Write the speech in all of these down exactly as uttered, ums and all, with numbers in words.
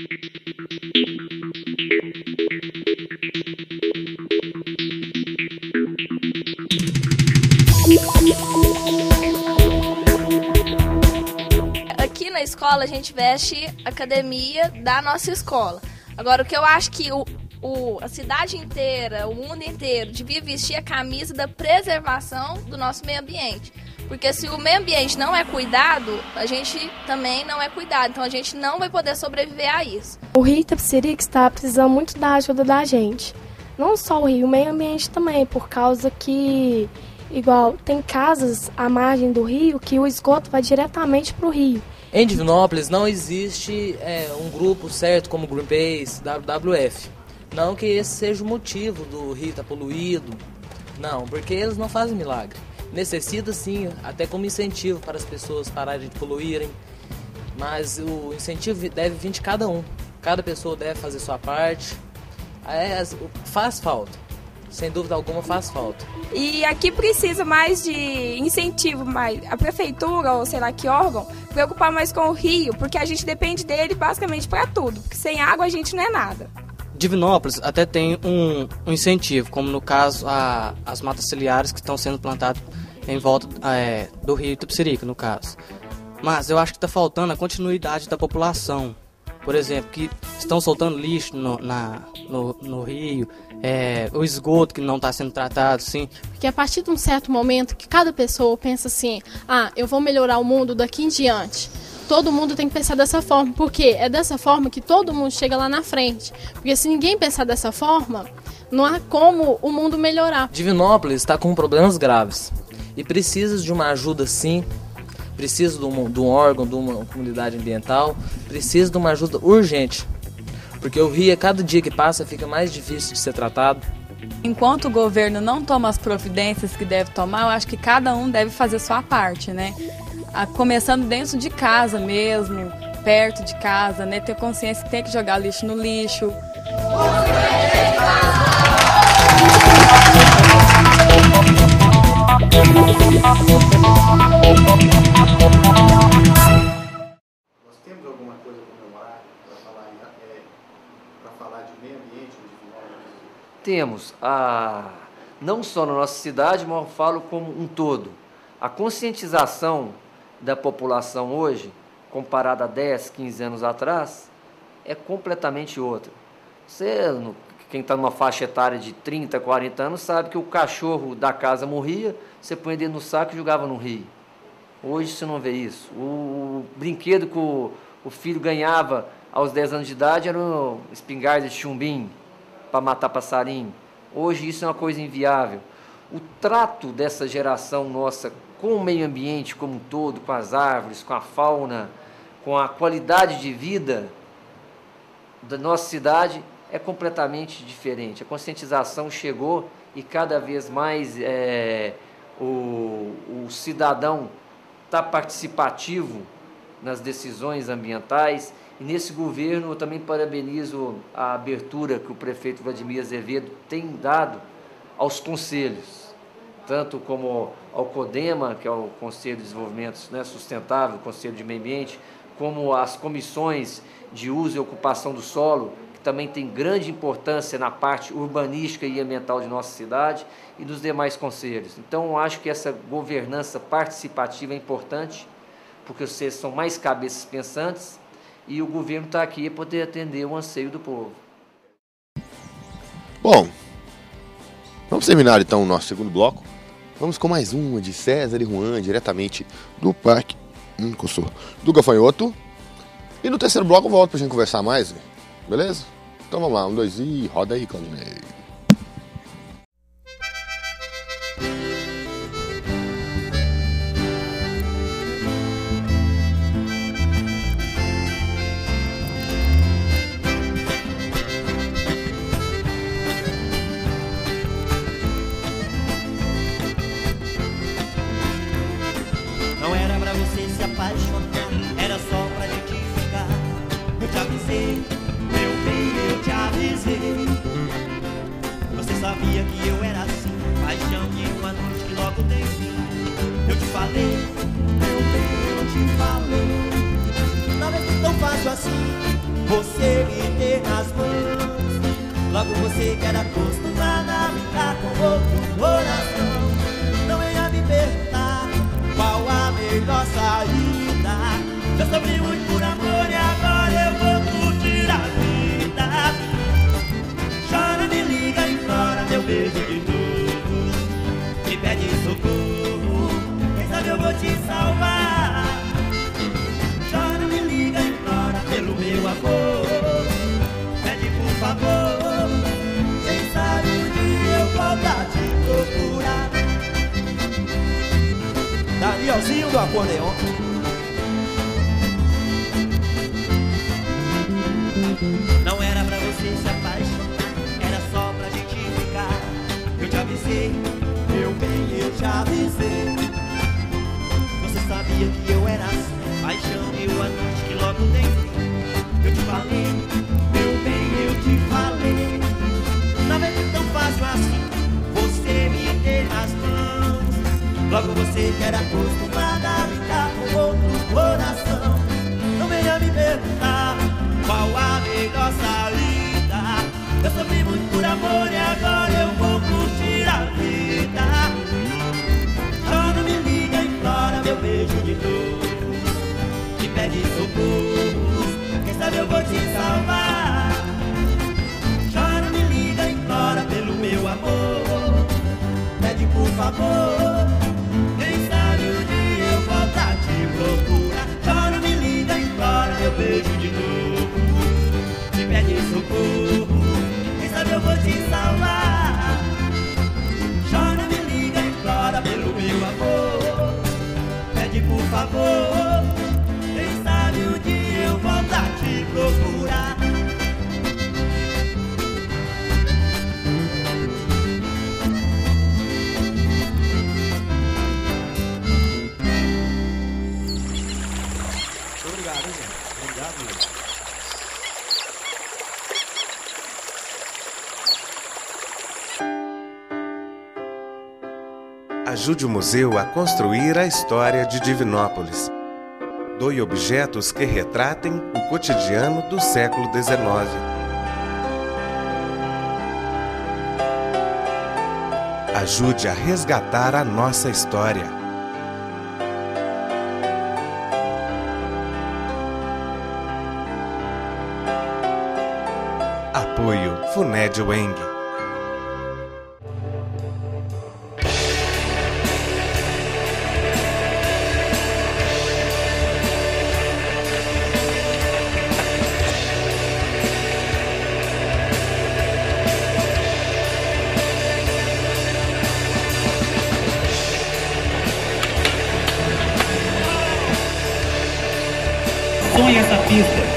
Aqui na escola a gente veste academia da nossa escola. Agora, o que eu acho que o, o, a cidade inteira, o mundo inteiro, devia vestir a camisa da preservação do nosso meio ambiente. Porque se o meio ambiente não é cuidado, a gente também não é cuidado. Então a gente não vai poder sobreviver a isso. O Rio Itapecerica está precisando muito da ajuda da gente. Não só o rio, o meio ambiente também, por causa que, igual, tem casas à margem do rio que o esgoto vai diretamente para o rio. Em Divinópolis não existe é, um grupo certo como Greenpeace, W W F. Não que esse seja o motivo do rio estar poluído, não, porque eles não fazem milagre. Necessita sim, até como incentivo para as pessoas pararem de poluírem, mas o incentivo deve vir de cada um. Cada pessoa deve fazer sua parte. É, faz falta, sem dúvida alguma faz falta. E aqui precisa mais de incentivo, mais a prefeitura ou sei lá que órgão, preocupar mais com o rio, porque a gente depende dele basicamente para tudo, porque sem água a gente não é nada. Divinópolis até tem um, um incentivo, como no caso a, as matas ciliares que estão sendo plantadas em volta é, do rio Itapecerica, no caso. Mas eu acho que está faltando a continuidade da população. Por exemplo, que estão soltando lixo no, na, no, no rio, é, o esgoto que não está sendo tratado, sim. Porque a partir de um certo momento que cada pessoa pensa assim, ah, eu vou melhorar o mundo daqui em diante. Todo mundo tem que pensar dessa forma, porque é dessa forma que todo mundo chega lá na frente. Porque se ninguém pensar dessa forma, não há como o mundo melhorar. Divinópolis está com problemas graves e precisa de uma ajuda sim. Precisa de um, de um órgão, de uma comunidade ambiental, precisa de uma ajuda urgente, porque o rio, a cada dia que passa, fica mais difícil de ser tratado. Enquanto o governo não toma as providências que deve tomar, eu acho que cada um deve fazer sua parte, né? Começando dentro de casa mesmo, perto de casa, né? Ter consciência que tem que jogar lixo no lixo. Nós temos alguma coisa para comemorar, para falar, é, para falar de meio ambiente de Divinópolis? Temos, a, não só na nossa cidade, mas eu falo como um todo. A conscientização da população hoje, comparada a dez, quinze anos atrás, é completamente outra. Você, quem está numa faixa etária de trinta, quarenta anos, sabe que o cachorro da casa morria, você põe dentro no saco e jogava no rio. Hoje você não vê isso. O brinquedo que o, o filho ganhava aos dez anos de idade era um espingarda de chumbim para matar passarinho. Hoje isso é uma coisa inviável. O trato dessa geração nossa com o meio ambiente como um todo, com as árvores, com a fauna, com a qualidade de vida da nossa cidade é completamente diferente. A conscientização chegou e cada vez mais é, o, o cidadão está participativo nas decisões ambientais. E nesse governo eu também parabenizo a abertura que o prefeito Vladimir Azevedo tem dado aos conselhos, tanto como ao CODEMA, que é o Conselho de Desenvolvimento, né, Sustentável, Conselho de Meio Ambiente, como as comissões de uso e ocupação do solo, que também tem grande importância na parte urbanística e ambiental de nossa cidade, e dos demais conselhos. Então, eu acho que essa governança participativa é importante, porque vocês são mais cabeças pensantes, e o governo está aqui para poder atender o anseio do povo. Bom, vamos terminar então o nosso segundo bloco. Vamos com mais uma de César e Juan, diretamente do Parque hum, do Gafanhoto. E no terceiro bloco eu volto pra gente conversar mais, beleza? Então vamos lá, um, dois e roda aí, Claudinei. Não era pra você se apaixonar, era só pra gente ficar. Eu te avisei, meu bem, eu te avisei. Você sabia que eu era assim, paixão de uma noite que logo tem fim. Eu te falei, meu bem, eu te falei. Não é tão fácil assim, você me ter nas mãos. Logo você que era acostumada a brincar com outro coração. Não venha me perguntar qual a melhor saída. Eu sofri muito por amor e agora eu vou curtir a vida. Chora, me liga, implora meu beijo de novo. Me pede socorro, quem sabe eu vou te salvar. Chora, me liga, implora pelo meu amor. Pede por favor, quem sabe um dia eu volto a te procurar. Danielzinho do acordeon. Não era pra você se apaixonar, era só pra gente ficar. Eu te avisei, meu bem, eu te avisei. Você sabia que eu era assim, paixão mil a noite que logo tem fim. Eu te falei, meu bem, eu te falei. Não é tão fácil assim, você me ter nas mãos. Logo você que era acostumada a brincar com outro coração. Não venha me perguntar qual a melhor saída. Eu sofri muito por amor e agora eu vou curtir a vida. Chora, me liga, implora meu beijo de novo. Me pede socorro, quem sabe eu vou te salvar. Chora, me liga, implora pelo meu amor. Pede por favor, quem sabe um dia eu volto a te procurar. Chora, me liga, implora meu beijo de novo. Me pede socorro, quem sabe eu vou te salvar. Chora, me liga, implora pelo meu amor. Pede por favor, quem sabe um dia eu volto a te procurar. Obrigado, gente. Obrigado mesmo. Ajude o museu a construir a história de Divinópolis. Doe objetos que retratem o cotidiano do século dezenove. Ajude a resgatar a nossa história. Apoio Funed Weng. Sonhe essa pista.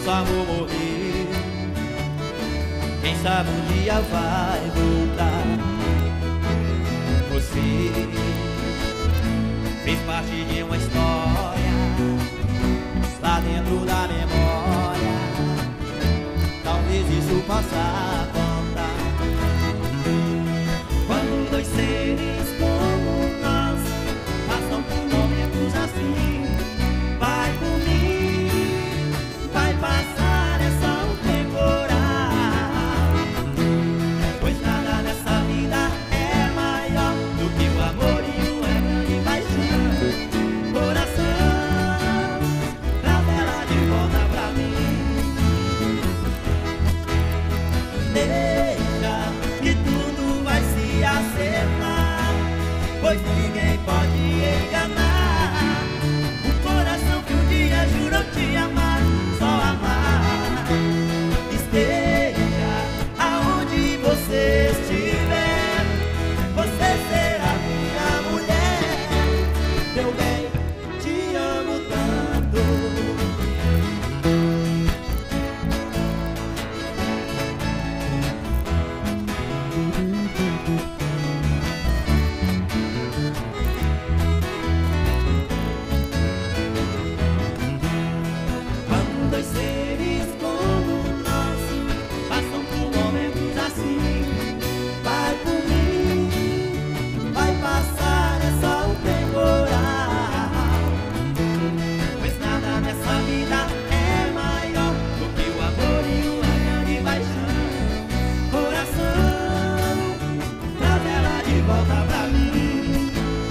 nosso amor morrer. Quem sabe um dia vai voltar. Você fez parte de uma história lá dentro da memória. Talvez isso possa contar. Quando dois seres como nós passam por momentos assim, vai por mim, vai passar, é só um temporal. Pois nada nessa vida é maior do que o amor e o amor e paixão. Coração, traz ela de volta pra mim. Deixa que tudo vai se acertar, pois ninguém pode enganar o coração que um dia jurou te amar, só amar. Esteja aonde você estiver, você será minha mulher. Meu bem, te amo tanto. Quando dois seres como nós passam por momentos assim, vai por mim, vai passar, é só um temporal. Pois nada nessa vida é maior do que o amor e o amor de paixão. Coração, traz ela de volta pra mim.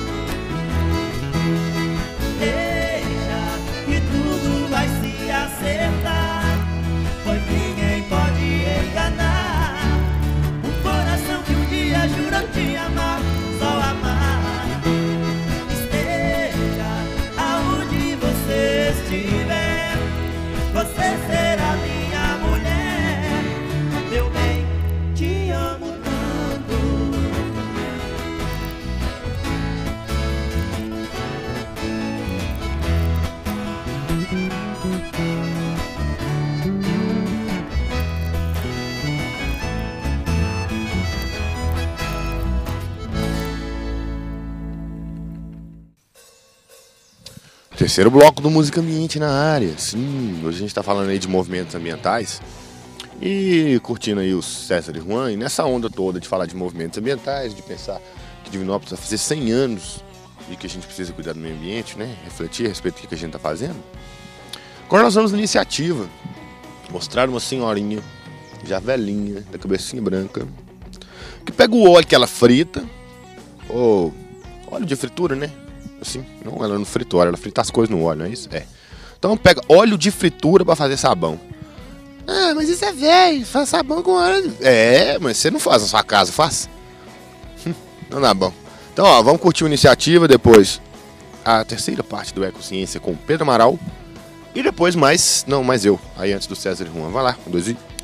Deixa que tudo vai se acertar, pois ninguém pode enganar o coração que um dia jurou te amar, só amar. Esteja aonde você estiver, você será minha mulher. Meu bem, te amo tanto. Terceiro bloco do Música Ambiente na área. Sim, hoje a gente está falando aí de movimentos ambientais e curtindo aí o César e Juan. E nessa onda toda de falar de movimentos ambientais, de pensar que Divinópolis vai fazer cem anos e que a gente precisa cuidar do meio ambiente, né? Refletir a respeito do que a gente está fazendo. Agora nós vamos na iniciativa mostrar uma senhorinha já velhinha, da cabecinha branca, que pega o óleo que ela frita, ou óleo de fritura, né? Assim, não, ela não frita óleo, ela frita as coisas no óleo, não é isso? É. Então pega óleo de fritura pra fazer sabão. Ah, mas isso é velho, faz sabão com óleo. É, mas você não faz na sua casa, faz? Não dá bom. Então, ó, vamos curtir a iniciativa, depois a terceira parte do Ecociência com o Pedro Amaral. E depois mais, não, mais eu, aí antes do César e Juan. Vai lá, um, dois e...